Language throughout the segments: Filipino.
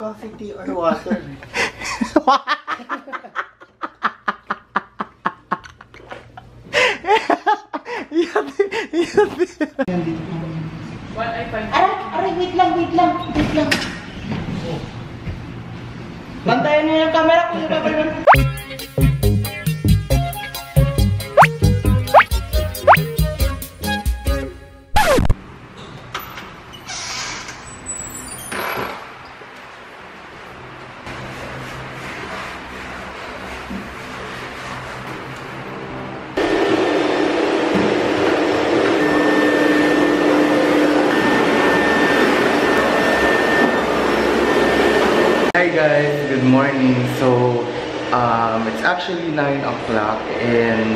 Coffee, tea, or water? Aray, wait lang. Bantayan niyo yung camera kung yung Hi guys, good morning. So, it's actually 9 o'clock and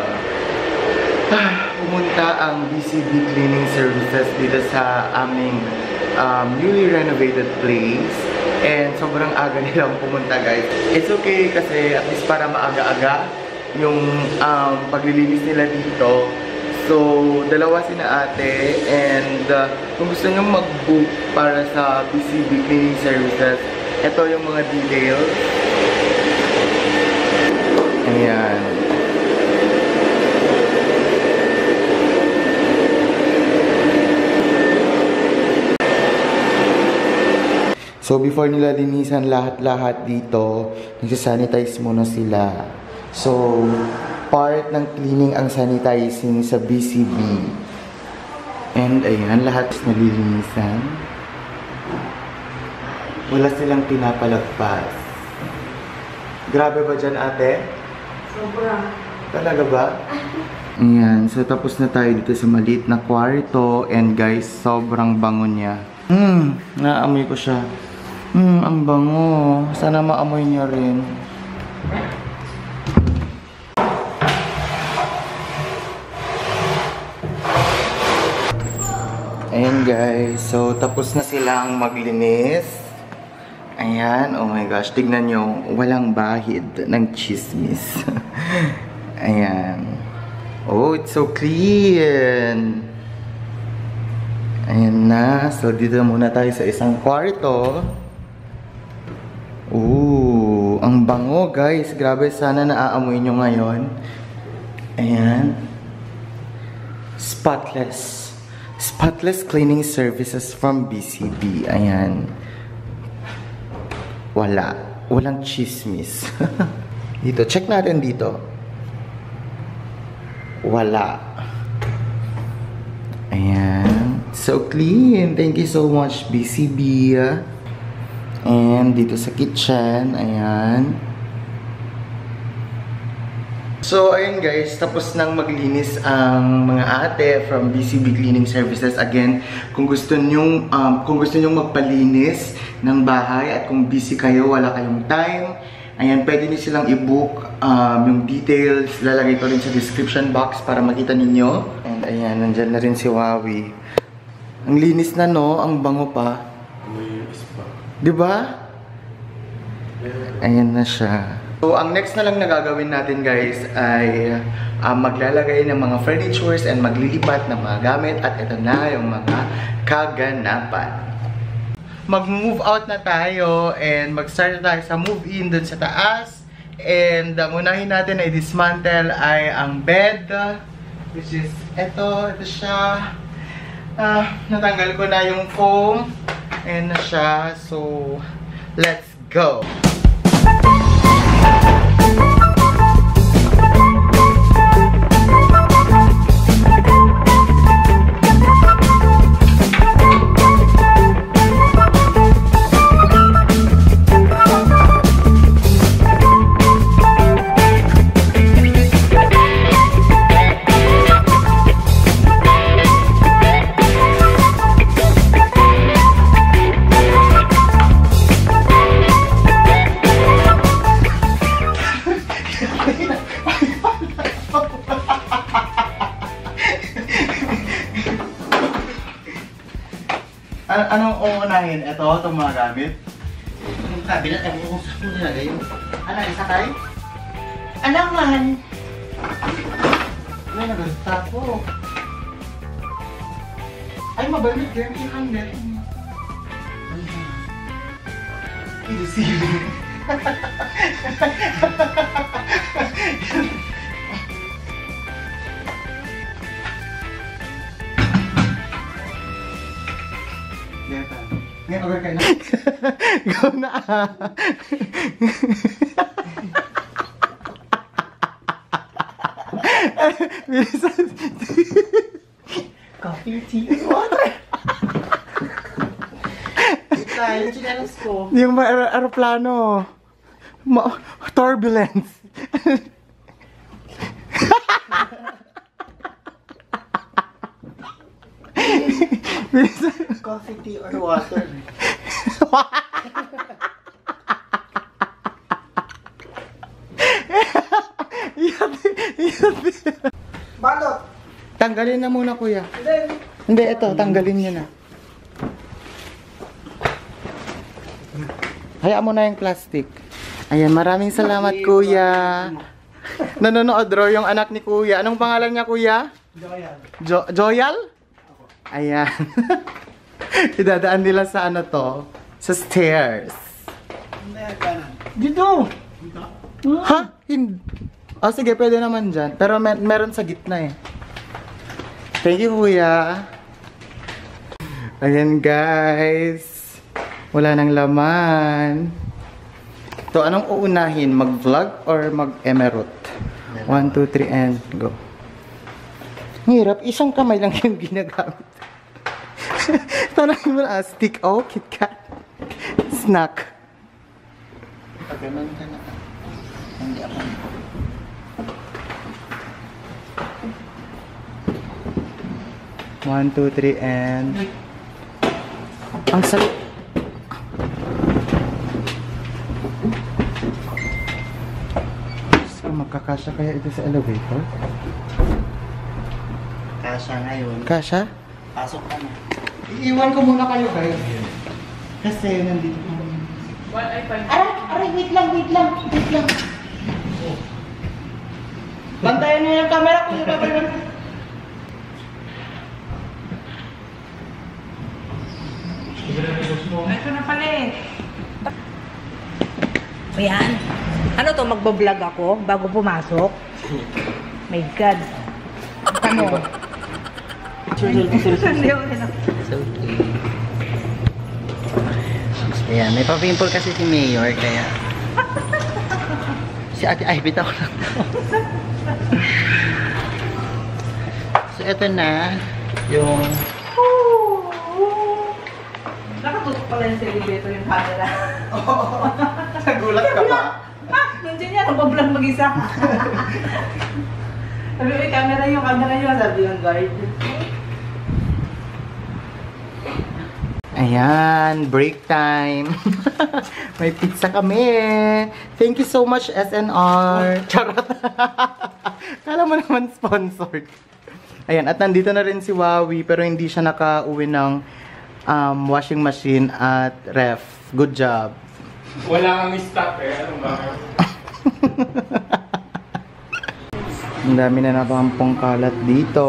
pumunta ang BCB Cleaning Services dito sa aming newly renovated place. And sobrang aga nilang pumunta guys. It's okay kasi at least para maaga-aga yung paglilinis nila dito. So, dalawa sina ate and kung gusto nyo mag-book para sa BCB Cleaning Services, ito yung mga details. Ayan. So, before nila linisan lahat-lahat dito, nagsasanitize muna sila. So, part ng cleaning ang sanitizing sa BCB. And ayan, lahat nalilinisan. Wala silang pinapalagpas. Grabe ba dyan, ate? Sobra. Talaga ba? Ayan, so tapos na tayo dito sa maliit na kwarto. And guys, sobrang bango niya. Naamoy ko siya. Ang bango. Sana maamoy niyo rin. Ayan guys, so tapos na silang maglinis. Ayan, oh my gosh, tignan nyo, walang bahid ng chismis. Ayan. Oh, it's so clean. Ayan na, so dito muna tayo sa isang kwarto. Ooh, ang bango guys, grabe, sana naaamoy nyo ngayon. Ayan. Spotless cleaning services from BCB. Ayan. Walang chismis. Dito, check natin dito. Wala. Ayan. So clean. Thank you so much, BCB. And dito sa kitchen. Ayan. So, ayun guys, tapos nang maglinis ang mga ate from BCB Cleaning Services. Again, kung gusto nyong magpalinis ng bahay at kung busy kayo, wala kayong time, ayan, pwede niyo silang i-book yung details. Lalagay ko rin sa description box para makita ninyo. And ayan, nandyan na rin si Wawi. Ang linis na, no? Ang bango pa. Diba? Ayan na siya. So, ang next na lang na gagawin natin guys ay maglalagay ng mga furnitures and maglilipat ng mga gamit at ito na yung mga kaganapan. Mag-move out na tayo and mag-start na tayo sa move-in dun sa taas. And unahin natin na i-dismantle ay ang bed, which is ito siya. Natanggal ko na yung foam. Ayan na siya. So, let's go! Anong uunahin? Ito, itong mga gamit? Yung cabinet, ay kung saan mo nilagay yun. Ano, isa tayo? Alaman! Ay, nagasta po. Ay, mabalit din. Ihandet. Receiving. Ngayon, over kayo na. Go na. Bilisan. Coffee, tea, water. Yung chinelas ko. Yung aeroplano. Turbulence. Coffee, tea, or water. Balot! Tanggalin na muna, kuya. Hindi, ito. Tanggalin nyo na. Hayaan mo na yung plastic. Ayan, maraming salamat, kuya. Nanonood raw yung anak ni kuya. Anong pangalan niya, kuya? Joyal. Joyal? Ayan. Idadaan nila sa ano to? Sa stairs. Dito! Ha? Hindi. Oh, sige, pwede naman dyan. Pero meron sa gitna eh. Thank you, kuya. Ayan, guys. Wala nang laman. So, anong uunahin? Mag-vlog or mag-emerald? 1, 2, 3, and go. Hirap. Isang kamay lang yung ginagamit. Tanongin mo na, stick. Oh, KitKat. Snack. Pagkaman ka na. Hindi ako. One, two, three, and... Ang sarap. Magkakasya kaya ito sa elevator? Kasha ngayon. Kasya? Pasok ka na. Iiwan ko muna kayo, guys. Kasi nandito kami. Aray, wait lang. Bantayan niyo yung camera ko yung babayan. Ito na pala eh. Ayan. Ano to, magbablog ako bago pumasok? My God. Ano? Ayan, may pa-pimple kasi si Mayor, kaya... Si Ate Ivy ako lang to. So, ito na yung... Nakatutok pala yung elevator yung camera. Nagulat ka ba? Nandiyan yan, nagbablog mag-isa. Sabi ko, camera yung sabi yung guard. Ayan, break time. May pizza kami. Thank you so much, SNR. Charot. Kala mo naman sponsored. Ayan, at nandito na rin si Wawi, pero hindi siya nakauwi ng washing machine at ref. Good job. Wala kami stock eh. Ano ba? Ang dami na napampong kalat dito.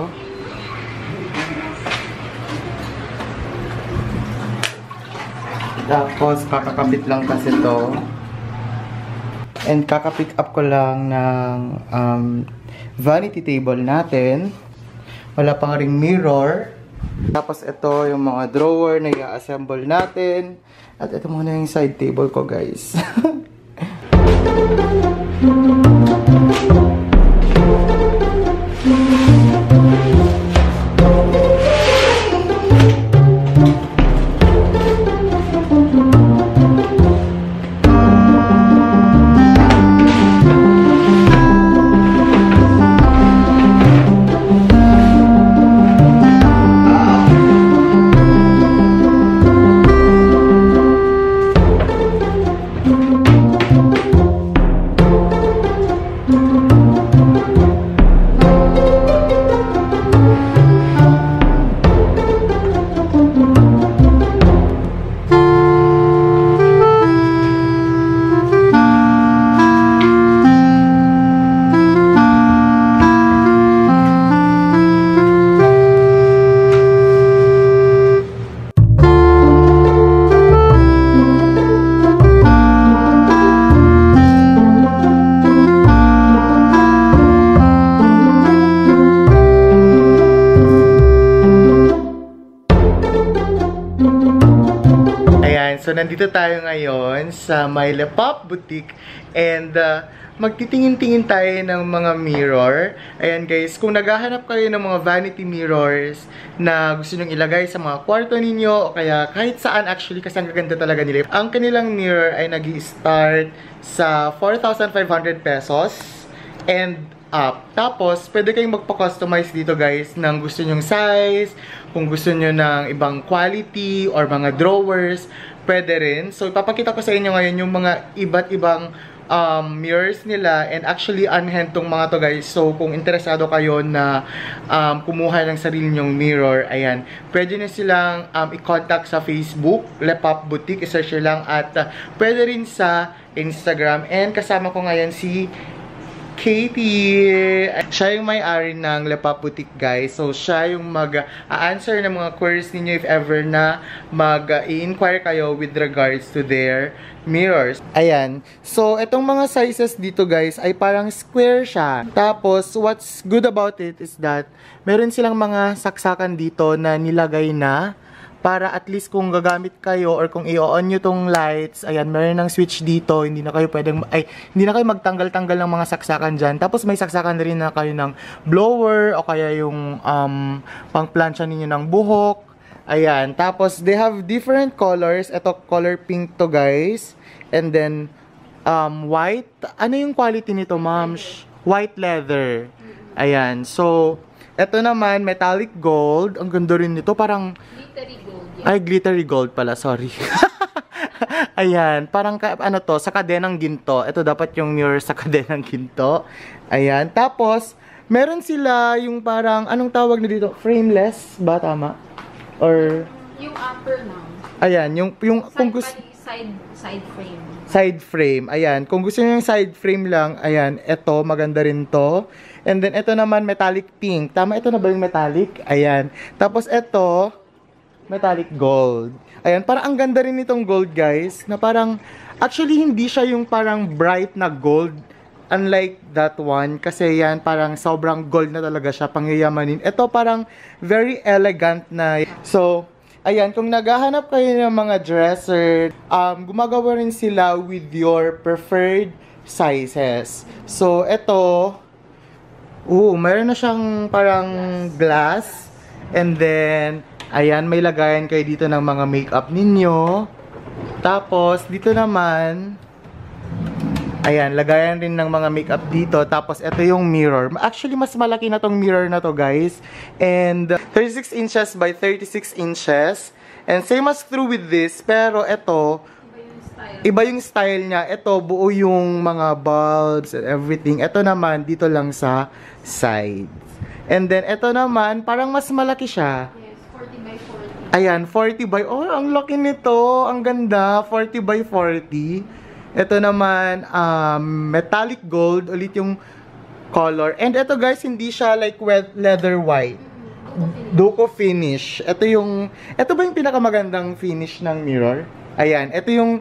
Tapos, kakakabit lang kasi to. And kaka-pick up ko lang ng vanity table natin. Wala pang ring mirror. Tapos, ito yung mga drawer na i-assemble natin. At ito muna yung side table ko, guys. So, nandito tayo ngayon sa My Lepop Boutique and magtitingin-tingin tayo ng mga mirror. Ayan guys, kung naghahanap kayo ng mga vanity mirrors na gusto nyong ilagay sa mga kwarto ninyo o kaya kahit saan actually kasi ang gaganda talaga nila. Ang kanilang mirror ay nag-i-start sa 4,500 pesos and up. Tapos, pwede kayong magpa-customize dito guys ng gusto nyong size, kung gusto nyo ng ibang quality or mga drawers, pwede rin. So, ipapakita ko sa inyo ngayon yung mga iba't ibang mirrors nila and actually unhand tong mga to guys. So, kung interesado kayo na kumuha ng sarili nyong mirror, ayan, pwede nyo silang i-contact sa Facebook, Lepop Boutique, i-search lang at pwede rin sa Instagram. And kasama ko ngayon si Katie. Siya yung may-ari ng Lepop Boutique guys. So, siya yung mag-answer ng mga queries ninyo if ever na mag-i-inquire kayo with regards to their mirrors. Ayan. So, itong mga sizes dito guys ay parang square siya. Tapos, what's good about it is that meron silang mga saksakan dito na nilagay na para at least kung gagamit kayo or kung i-on nyo tong lights, ayan, meron ng switch dito, hindi na kayo pwedeng, hindi na kayo magtanggal-tanggal ng mga saksakan dyan. Tapos may saksakan rin na kayo ng blower o kaya yung pang-plancha ninyo ng buhok. Ayan, tapos they have different colors. Ito, color pink to guys. And then, white. Ano yung quality nito, ma'am? White leather. Ayan, so, ito naman, metallic gold. Ang ganda rin nito, parang glittery gold. Ay, glittery gold pala, sorry. Ayan, parang ano to, sa kadenang ginto. Ito dapat yung mirror sa kadenang ginto. Ayan, tapos meron sila yung parang, anong tawag na dito? Frameless ba, tama? Or Yung upper na. ayan, yung kung gusto Side frame. side frame. Ayan, kung gusto niyo yung side frame lang, ayan, ito maganda rin to. And then ito naman metallic pink. Tama, ito na ba yung metallic? Ayan. Tapos ito metallic gold. Ayan, parang ang ganda rin nitong gold, guys, na parang actually hindi siya yung parang bright na gold unlike that one kasi yan parang sobrang gold na talaga siya, pangyayamanin. Ito parang very elegant na. So, ayan, kung naghahanap kayo ng mga dresser, gumagawa rin sila with your preferred sizes. So, ito, meron na siyang parang glass. And then, ayan, may lagayan kayo dito ng mga makeup ninyo. Tapos, dito naman, ayan, lagayan rin ng mga makeup dito. Tapos, ito yung mirror. Actually, mas malaki na tong mirror na to, guys. And 36 inches by 36 inches. And same as through with this. Pero, ito, iba yung style niya. Ito, buo yung mga bulbs and everything. Ito naman, dito lang sa sides. And then, ito naman, parang mas malaki siya. Ayan, 40 by... Oh, ang laki nito. Ang ganda. 40 by 40. Ito naman, metallic gold. Ulit yung color. And ito guys, hindi siya like leather white. Duco finish. Ito ba yung pinakamagandang finish ng mirror? Ayan, ito yung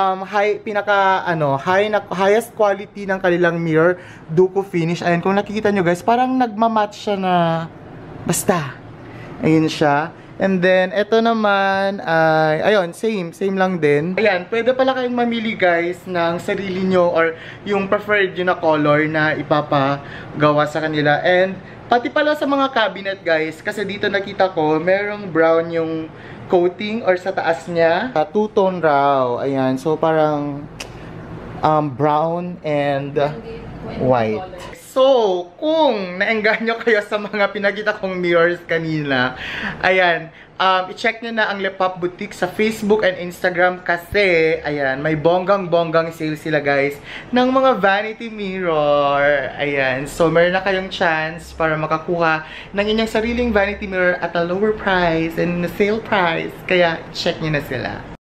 highest quality ng kanilang mirror. Duco finish. Ayan, kung nakikita nyo guys, parang nagmamatch siya na... Basta. Ayun siya. And then, ito naman, ayun, same lang din. Ayan, pwede pala kayong mamili guys ng sarili nyo or yung preferred yun na color na ipapagawa sa kanila. And, pati pala sa mga cabinet guys, kasi dito nakita ko, merong brown yung coating or sa taas niya. Two-tone raw, ayan, so parang brown and white. So, kung naengganyo kayo sa mga pinakita kong mirrors kanina, ayan, i-check nyo na ang Lepop Boutique sa Facebook and Instagram kasi, ayan, may bonggang-bonggang sale sila guys ng mga vanity mirror. Ayan, so meron na kayong chance para makakuha ng inyong sariling vanity mirror at a lower price and sale price. Kaya, check nyo na sila.